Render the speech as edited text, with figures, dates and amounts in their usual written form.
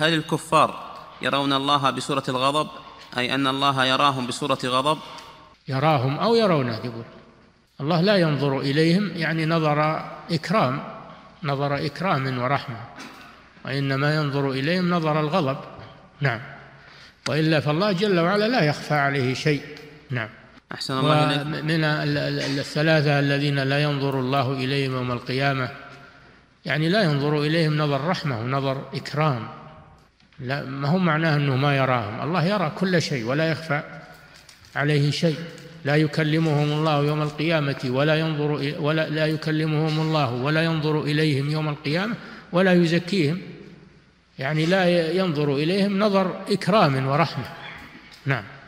هل الكفار يرون الله بصورة الغضب، أي أن الله يراهم بصورة غضب؟ يراهم أو يرونه، يقول الله لا ينظر إليهم، يعني نظر إكرام ورحمة، وإنما ينظر إليهم نظر الغضب. نعم. وإلا فالله جل وعلا لا يخفى عليه شيء. نعم. أحسن الله إليك. ومن الثلاثة الذين لا ينظر الله إليهم يوم القيامة، يعني لا ينظر إليهم نظر رحمة ونظر إكرام، لا، ما هو معناه أنه ما يراهم، الله يرى كل شيء ولا يخفى عليه شيء. لا يكلمهم الله يوم القيامة لا يكلمهم الله ولا ينظر إليهم يوم القيامة ولا يزكيهم، يعني لا ينظر إليهم نظر إكرام ورحمة. نعم.